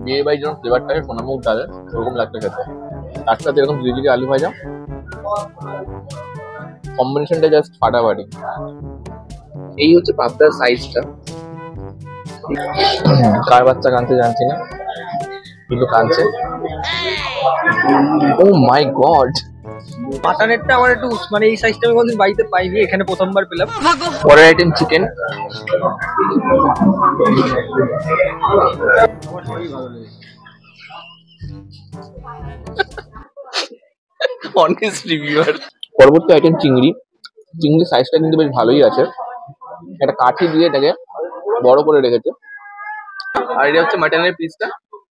বিয়ে বাড়ির যেরকম ফ্লেভারটা আছে সোনামুখ ডালের ওরকম লাগতে খেতে, তার সাথে এরকম ধীরে ধীরে আলু ভাজা, কম্বিনেশনটা জাস্ট ফাটাফাটি। এই হচ্ছে পাবদার সাইজটা। কার বাচ্চা কাঁদছে জানছি না, কিন্তু কাঁদছে। ও মাই গড, মাটনেরটা আমার একটু মানে এই সাইজটা আমি কোনদিন বাড়িতে পাইনি, এখানে প্রথমবার পেলাম। পরের আইটেম চিকেন। Honest reviewer. পরবর্তী আইটেম চিংড়ি। চিংড়ির সাইজটা কিন্তু বেশ ভালোই আছে, একটা কাঠি দিয়ে এটাকে বড় করে রেখেছে। আর এটা হচ্ছে মাটনের পিসটা,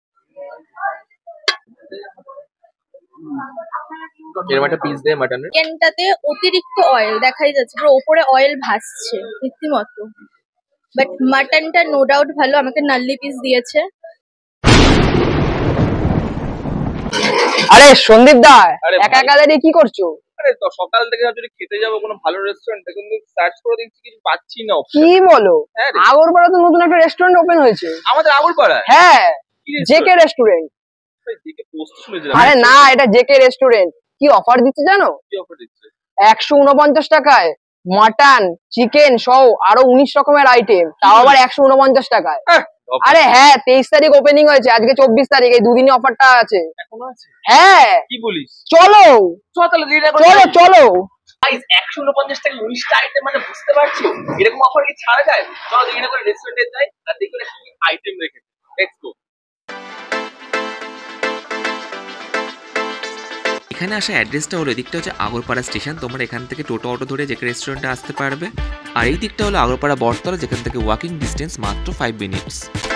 এরকম একটা পিস দেয় মাটনের। চিকেনটাতে অতিরিক্ত অয়েল দেখাই যাচ্ছে, পুরো ওপরে অয়েল ভাসছে রীতিমতো। বাট মাটনটা নো ডাউট ভালো, আমাকে নাল্লি পিস দিয়েছে। আরে সন্দীপ দা, একা একা দাঁড়িয়ে কি করছো? আরে তো সকাল থেকে যদি খেতে যাবো কোনো ভালো রেস্টুরেন্টে, কিন্তু সার্চ করে দেখছি কিছু পাচ্ছি না। কি বলো, আগরপাড়া তো নতুন একটা রেস্টুরেন্ট ওপেন হয়েছে। আমাদের আগরপাড়ায়? হ্যাঁ, জেকে রেস্টুরেন্ট। আরে না, এটা জেকে রেস্টুরেন্ট। কি অফার দিচ্ছে জানো? কি অফার দিচ্ছে? 149 টাকায় মাটন, চিকেন সহ আরো 19 রকমের আইটেম, তাও আবার 149 টাকায়। আরে হ্যাঁ, 23 তারিখ ওপেনিং হয়েছে, আজকে 24 তারিখ, এই দুদিনই অফারটা আছে। এখনো আছে? হ্যাঁ। কি বলিস? চলো চলো চলো। গাইস 149 টাকা 19টা আইটেম, মানে বুঝতে পারছো এরকম অফার কি ছাড়া যায়? চলো দেখি না করে রেস্টুরেন্টে যাই আর দেখি না কি আইটেম রেখেছে। Let's go. এখানে আসা অ্যাড্রেসটা হলো, এদিকটা হচ্ছে আগরপাড়া স্টেশন। তোমরা এখান থেকে টোটো অটো ধরে জেকে রেস্টুরেন্টে আসতে পারবে। আর এই দিকটা হলো আগরপাড়া বটতলা, যেখান থেকে ওয়াকিং ডিস্টেন্স মাত্র 5 মিনিটস।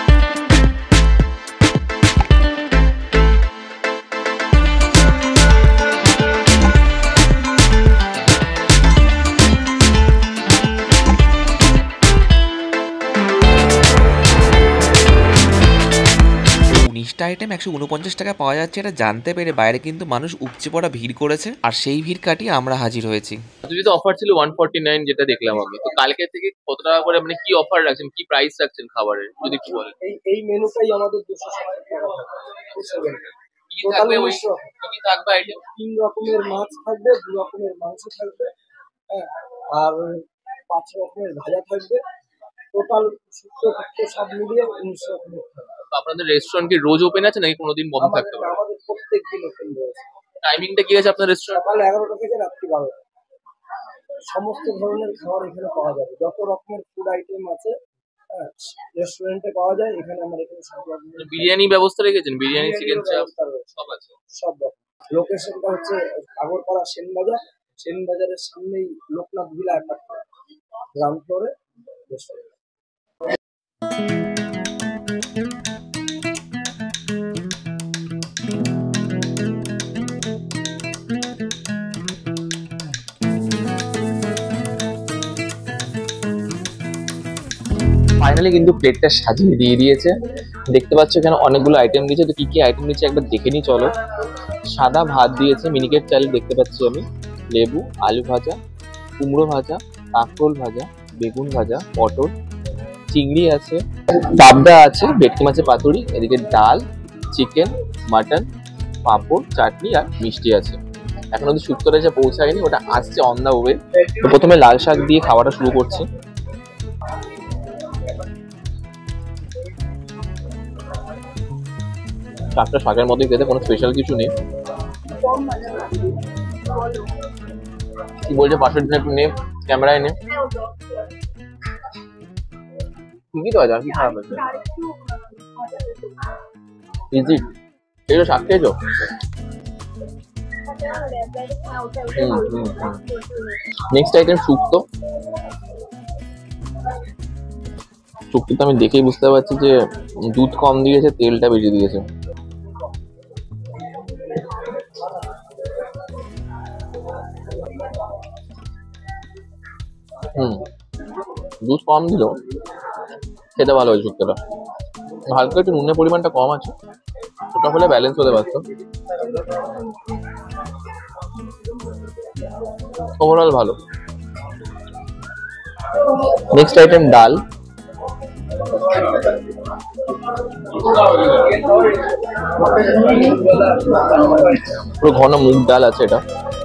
আইটেম 149 টাকা পাওয়া যাচ্ছে, এটা জানতে পেরে বাইরে কিন্তু মানুষ উপচে পড়া ভিড় করেছে। আর সেই ভিড় কাটিয়ে আমরা হাজির হয়েছি। যদি তো অফার ছিল 149, যেটা দেখলাম আমি, তো কালকে থেকে কত টাকা করে, মানে কি অফার রাখছেন, কি প্রাইস রাখছেন খাবারের, যদি একটু বলেন। এই মেনুটাই আমাদের 270 টাকা। কি থাকবে, ওই কি থাকবে আইটেম? 3 রকমের মাছ থাকবে, 2 রকমের মাংস থাকবে, হ্যাঁ, আর 5 রকমের ভাজা থাকবে। টোটাল শুক্তো সব মিলিয়ে 19 রকমের থাকবে। আপনাদের রেস্টুরেন্ট কি রোজ ওপেন আছে নাকি কোনোদিন বন্ধ থাকতে পারে? আমাদের প্রত্যেক দিন ওপেন রয়েছে। টাইমিংটা কি আছে আপনার রেস্টুরেন্ট? সকাল 11টা থেকে রাত্রি 12টা। সমস্ত ধরনের খাবার এখানে পাওয়া যাবে, যত রকমের ফুড আইটেম আছে রেস্টুরেন্টে পাওয়া যায়। এখানে আমরা এখানে সব রকমের বিরিয়ানি ব্যবস্থা রেখেছেন? বিরিয়ানি, চিকেন চাপ সব আছে, সব রকম। লোকেশনটা হচ্ছে আগরপাড়া সেনবাজার, সেনবাজারের সামনেই লোকনাথ ভিলা অ্যাপার্টমেন্ট, গ্রাউন্ড ফ্লোরে রেস্টুরেন্ট। ফাইনালি কিন্তু প্লেটটা সাজিয়ে দিয়ে দিয়েছে। দেখতে পাচ্ছ এখানে অনেকগুলো আইটেম দিয়েছে, তো কি কি আইটেম দিয়েছে একবার দেখে নিই চলো। সাদা ভাত দিয়েছে, মিনিকেট চাল দেখতে পাচ্ছি আমি, লেবু, আলু ভাজা, কুমড়ো ভাজা, কাঁকরোল ভাজা, বেগুন ভাজা, পটল, চিংড়ি আছে, পাবদা আছে, ভেটকি মাছের পাতুরি, এদিকে ডাল, চিকেন, মাটন, পাঁপড়, চাটনি আর মিষ্টি আছে। এখন অব্দি শুক্তোটা যা পৌঁছায়নি, ওটা আসছে অন দা ওয়ে। তো প্রথমে লাল শাক দিয়ে খাওয়াটা শুরু করছি। শাকটা শাকের মধ্যে খেতে, কোনো স্পেশাল কিছু নেই। কি বলছে পাশের দিনে একটু নে, ক্যামেরায় নে। ঠিকই তো আছে, আর কি খারাপ আছে? ইজি। এই শাক খেয়েছো? নেক্সট আইটেম শুক্তো। শুক্তোটা আমি দেখেই বুঝতে পারছি যে দুধ কম দিয়েছে, তেলটা বেশি দিয়েছে। দুধ কম দিল, খেতে ভালো হয়েছে শুক্তোটা। হালকা একটু নুনের পরিমাণটা কম আছে, ওটা হলে ব্যালেন্স হতে পারতো। ওভারঅল ভালো। নেক্সট আইটেম ডাল। পুরো ঘন মুগ ডাল আছে এটা,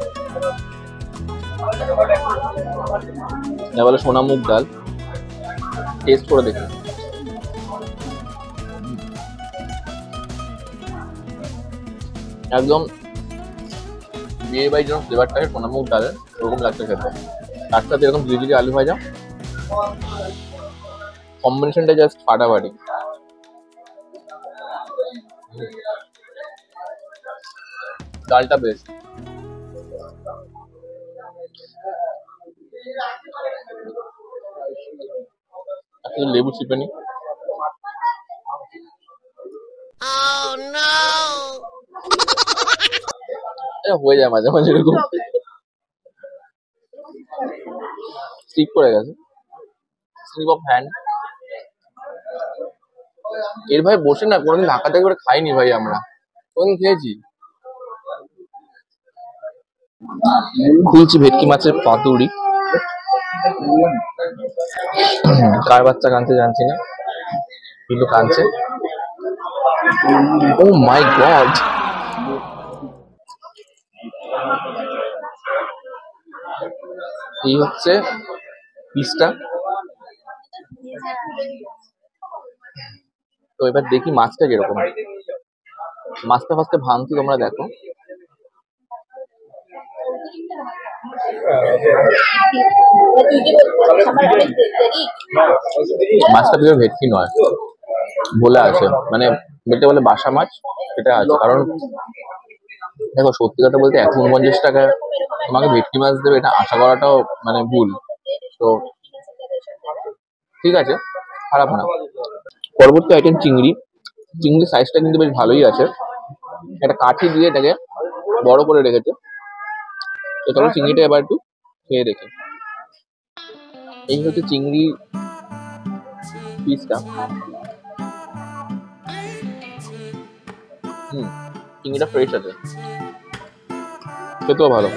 বলে সোনা মুগ ডাল। টেস্ট করে দেখুন। একদম বিয়ে বাড়ির যেরকম ফ্লেভারটা হয় সোনা মুগ ডালের, ওরকম লাগছে খেতে। তার সাথে এরকম ধীরে ধীরে আলু ভাজা, কম্বিনেশনটা জাস্ট ফাটাফাটি। ডালটা বেশ, লেবু চিপে নি। হয়ে যায় মাঝে মাঝে এরকম, স্লিপ করে গেছে, স্লিপ অফ হ্যান্ড। এর ভাই বসে না কোনোদিন ঢাকা থেকে করে খাইনি ভাই, আমরা কোনদিন খেয়েছি। খুলছি ভেটকি মাছের পাতুরি। কার বাচ্চা কাঁদছে জানছি না, কিন্তু কাঁদছে। ও মাই গড, এই হচ্ছে পিসটা। তো এবার দেখি মাছটা কিরকম। মাছটা ফার্স্টে ভাঙছি, তোমরা দেখো। মাছটা পিওর ভেটকি নয়, বলে আছে মানে যেটা বলে বাসা মাছ সেটা আছে। কারণ দেখো সত্যি কথা বলতে 149 টাকায় তোমাকে ভেটকি মাছ দেবে, এটা আশা করাটাও মানে ভুল। তো ঠিক আছে, খারাপ না। পরবর্তী আইটেম চিংড়ি। চিংড়ির সাইজটা কিন্তু বেশ ভালোই আছে, একটা কাঠি দিয়ে এটাকে বড় করে রেখেছে। তো তবে চিংড়িটা এবার একটু খেয়ে দেখে। এই হচ্ছে চিংড়ি পিসটা। চিংড়িটা ফ্রেশ আছে, খেতেও ভালো।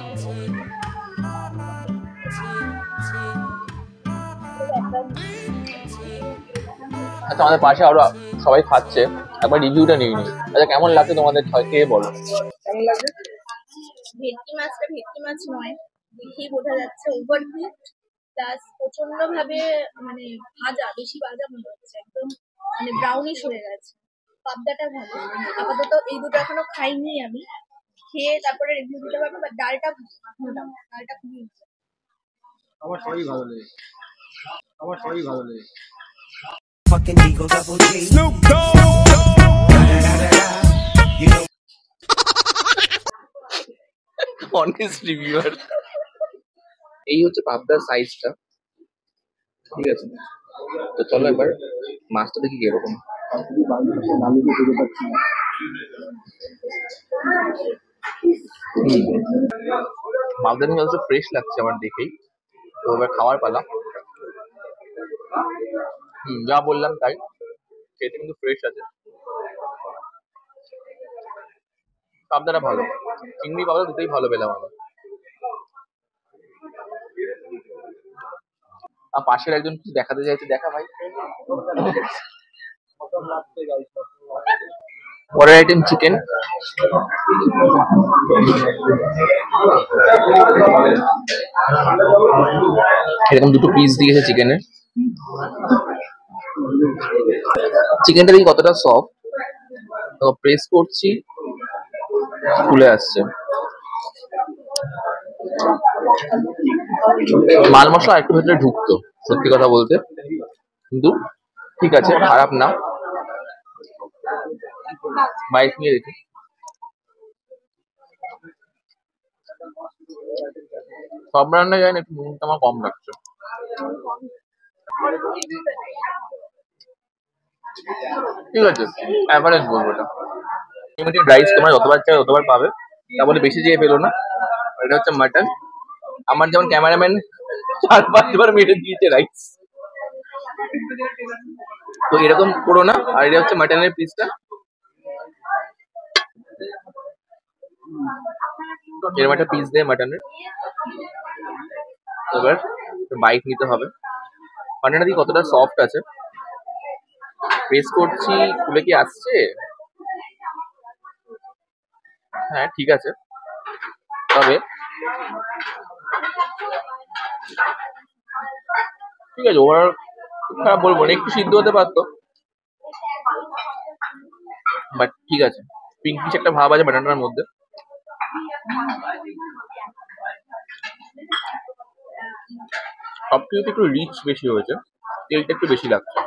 আচ্ছা, আমাদের পাশে আরো সবাই খাচ্ছে, একবার রিভিউটা নিয়ে নি। আচ্ছা, কেমন লাগছে তোমাদের খেয়ে বলো। কেমন লাগছে? ভেটকি মাছটা ভেটকি মাছ নয়, দেখেই বোঝা যাচ্ছে ওভার কুকড, প্লাস প্রচন্ড ভাবে মানে ভাজা, বেশি ভাজা মনে হচ্ছে, একদম মানে ব্রাউনিশ হয়ে গেছে। পাবদাটা ভালো, আপাতত এই দুটো এখনো খাইনি আমি, খেয়ে তারপরে রিভিউ দিতে পারবো। বাট ডালটা ডালটা খুবই আমার সবই ভালো লেগেছে, আমার সবই ভালো লেগেছে। Fucking Eagle Double G. Snoop Dogg. You know. Honest reviewer. এই হচ্ছে পাবদার সাইজটা, ঠিক আছে। তো চলো এবার মাছটা দেখি কিরকম। পাবদা কিন্তু অবশ্য ফ্রেশ লাগছে আমার দেখেই। তো এবার খাওয়ার পালা। যা বললাম তাই, খেতে কিন্তু ফ্রেশ আছে। পাবদাটা ভালো, চিংড়ি পাবদা দুটোই ভালো পেলাম আমি। আর পাশের একজন কিছু দেখাতে চাইছে, দেখা ভাই। পরের আইটেম চিকেন। এরকম দুটো পিস দিয়েছে চিকেনের। চিকেনটা দেখি কতটা সফট। তো প্রেস করছি, খুলে আসছে। মাল মশলা একটু ভেতরে ঢুকতো সত্যি কথা বলতে, কিন্তু ঠিক আছে, খারাপ না। বাইক নিয়ে দেখি। সব রান্না যায় না, একটু নুনটা আমার কম লাগছে। ঠিক আছে, অ্যাভারেজ বলবো এটা। রাইস তোমরা যতবার চাই ততবার পাবে, তা বলে বেশি চেয়ে পেলো না। এটা হচ্ছে মাটন। আমার যেমন ক্যামেরাম্যান 4-5 বার মেরে দিয়েছে রাইস, তো এরকম করো না। আর এটা হচ্ছে মাটনের পিসটা, এরকম একটা পিস দেয় মাটনের। এবার বাইট নিতে হবে। মাটনটা দিয়ে কতটা সফট আছে প্রেস করছি, খুলে কি আসছে? হ্যাঁ ঠিক আছে, তবে ঠিক আছে, ওভারঅল খুব খারাপ বলবো না, একটু সিদ্ধ হতে পারতো, বাট ঠিক আছে। পিঙ্কিশ একটা ভাব আছে বাটারটার মধ্যে। সবকিছুতে একটু রিচ বেশি হয়েছে, তেলটা একটু বেশি লাগছে।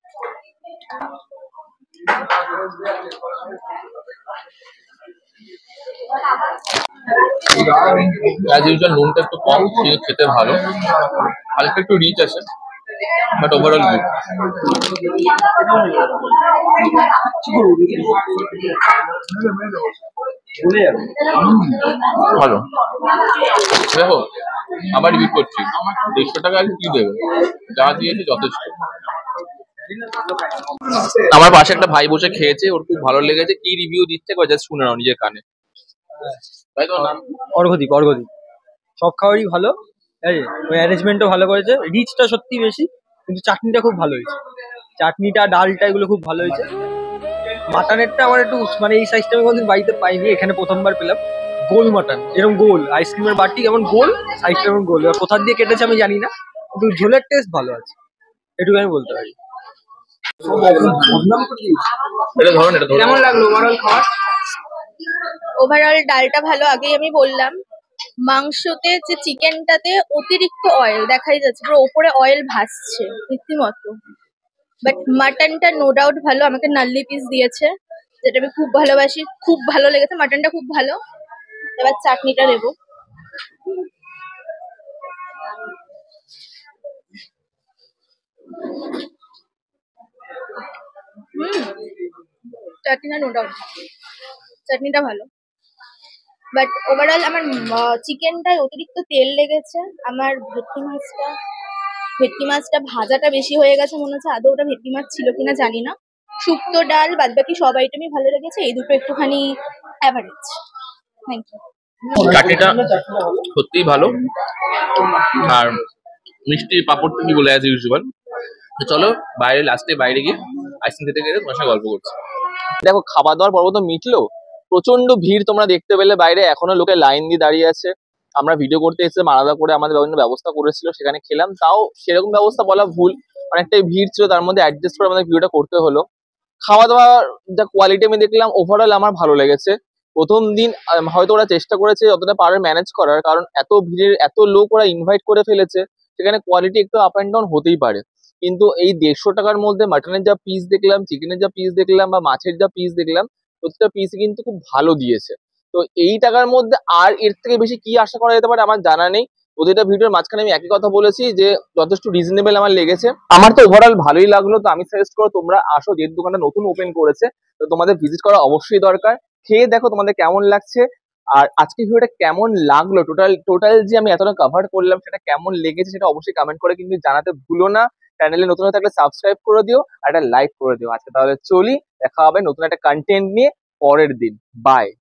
অ্যাজ ইউজুয়াল নুনটা একটু কম, কিন্তু খেতে ভালো, হালকা একটু রিচ আছে, বাট ওভারঅল গুড। ভালো। দেখো আবার রিপিট করছি, 150 টাকা আর কি দেবে, যা দিয়েছে যথেষ্ট। আমার পাশে একটা ভাই বসে খেয়েছে, ওর খুব ভালো লেগেছে, কি রিভিউ দিচ্ছে জাস্ট শুনে নাও নিজের কানে। তাই তো নাম? অর্ঘদীপ অর্ঘদীপ সব খাবারই ভালো, ঠিক আছে, ওই অ্যারেঞ্জমেন্টও ভালো করেছে, রিচটা সত্যি বেশি, কিন্তু চাটনিটা খুব ভালো হয়েছে, চাটনিটা ডালটা এগুলো খুব ভালো হয়েছে। মাটনেরটা আমার একটু মানে এই সাইজটা আমি কোনোদিন বাড়িতে পাইনি, এখানে প্রথমবার পেলাম। গোল মাটন, এরকম গোল আইসক্রিমের বাটি যেমন গোল, সাইজটা এরকম গোল, এবার কোথা দিয়ে কেটেছে আমি জানি না, কিন্তু ঝোলের টেস্ট ভালো আছে, এটুকু আমি বলতে পারি। এটা ধরুন, এটা ধরুন। কেমন লাগলো ওভারঅল খাবার? ওভারঅল ডালটা ভালো, আগেই আমি বললাম। মাংসতে যে চিকেনটাতে অতিরিক্ত অয়েল দেখাই যাচ্ছে, পুরো ওপরে অয়েল ভাসছে রীতিমতো। বাট মাটনটা নো ডাউট ভালো, আমাকে নাল্লি পিস দিয়েছে, যেটা আমি খুব ভালোবাসি, খুব ভালো লেগেছে, মাটনটা খুব ভালো। এবার চাটনিটা দেবো। চাটনিটা নো ডাউট, চাটনিটা ভালো। বাট ওভারঅল আমার চিকেনটায় অতিরিক্ত তেল লেগেছে। আমার ভেটকি মাছটা ভাজাটা বেশি হয়ে গেছে মনে হচ্ছে, আদৌ ওটা ভেটকি মাছ ছিল কিনা জানি না। শুক্তো ডাল বাদ বাকি সব আইটেমই ভালো লেগেছে, এই দুটো একটুখানি অ্যাভারেজ। Thank you. চাটনিটা সত্যিই ভালো, আর মিষ্টি পাঁপড় তুমি বলে অ্যাজ ইউজুয়াল। তো চলো বাইরে, লাস্টে বাইরে গিয়ে আইসক্রিম খেতে খেতে তোমার সঙ্গে গল্প করছি। দেখো খাওয়া দাওয়ার পর্ব তো মিটলো, প্রচন্ড ভিড় তোমরা দেখতে পেলে বাইরে, এখনো লোকে লাইন দিয়ে দাঁড়িয়ে আছে। আমরা ভিডিও করতে এসে আলাদা করে আমাদের বিভিন্ন ব্যবস্থা করেছিল, সেখানে খেলাম, তাও সেরকম ব্যবস্থা বলা ভুল, অনেকটাই ভিড় ছিল, তার মধ্যে অ্যাডজাস্ট করে আমাদের ভিডিওটা করতে হলো। খাওয়া দাওয়ার যা কোয়ালিটি আমি দেখলাম, ওভারঅল আমার ভালো লেগেছে। প্রথম দিন হয়তো ওরা চেষ্টা করেছে যতটা পারে ম্যানেজ করার, কারণ এত ভিড়ের এত লোক ওরা ইনভাইট করে ফেলেছে, সেখানে কোয়ালিটি একটু আপ অ্যান্ড ডাউন হতেই পারে। কিন্তু এই 150 টাকার মধ্যে মাটনের যা পিস দেখলাম, চিকেনের যা পিস দেখলাম, বা মাছের যা পিস দেখলাম, প্রত্যেকটা পিসই কিন্তু খুব ভালো দিয়েছে। তো এই টাকার মধ্যে আর এর থেকে বেশি কি আশা করা যেতে পারে আমার জানা নেই। প্রতিটা ভিডিওর মাঝখানে আমি একই কথা বলেছি যে যথেষ্ট রিজনেবল আমার লেগেছে। আমার তো ওভারঅল ভালোই লাগলো। তো আমি সাজেস্ট করো তোমরা আসো, যেহেতু দোকানটা নতুন ওপেন করেছে, তো তোমাদের ভিজিট করা অবশ্যই দরকার। খেয়ে দেখো তোমাদের কেমন লাগছে, আর আজকে ভিডিওটা কেমন লাগলো, টোটাল যে আমি এতটা কভার করলাম সেটা কেমন লেগেছে সেটা অবশ্যই কমেন্ট করে কিন্তু জানাতে ভুলো না। চ্যানেলে নতুন হয়ে থাকলে সাবস্ক্রাইব করে দিও আর একটা লাইক করে দিও। আজকে তাহলে চলি, দেখা হবে নতুন একটা কন্টেন্ট নিয়ে পরের দিন। বাই।